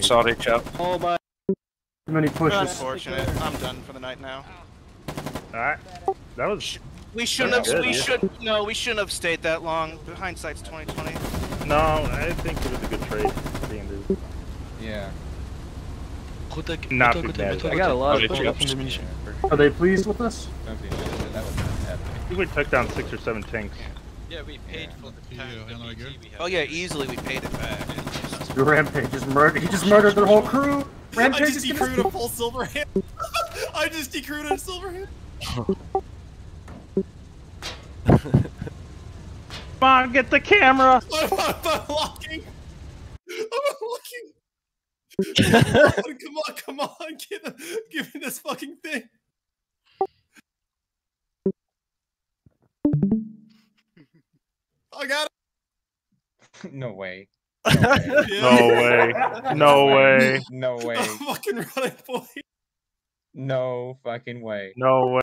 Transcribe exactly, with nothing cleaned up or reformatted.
sorry, chap. Oh my. Too many pushes. Unfortunate. I'm done for the night now. Alright. That was... We shouldn't That's have. good, we yeah. should. No, we shouldn't have stayed that long. Hindsight's twenty twenty. No, I think it was a good trade. Being Yeah. Not too bad. I got a lot of Sorry, weapons chaps. and ammunition. Are they pleased with us? Don't be interested. That was not happening. I think we took down six or seven tanks. Yeah, we paid for the time Yeah, the and I B T go. we had. Oh yeah, easily we paid it back. Rampage just murdered. He just murdered their whole crew. I Rampage just is decrewed gonna... a full Silverhand. I just decrewed a Silverhand. Come on, get the camera! I'm, I'm unlocking. I'm unlocking. Come on, come on, give, give me this fucking thing. I got it. No way. No way. No way. No way. I'm fucking running, boy. No fucking way. No way.